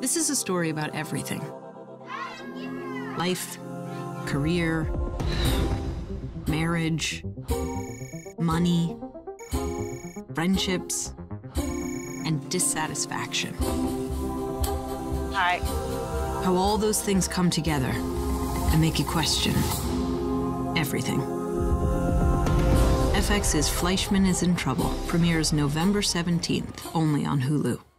This is a story about everything. Life, career, marriage, money, friendships, and dissatisfaction. Hi. How all those things come together and make you question everything. FX's Fleishman is in Trouble premieres November 17th, only on Hulu.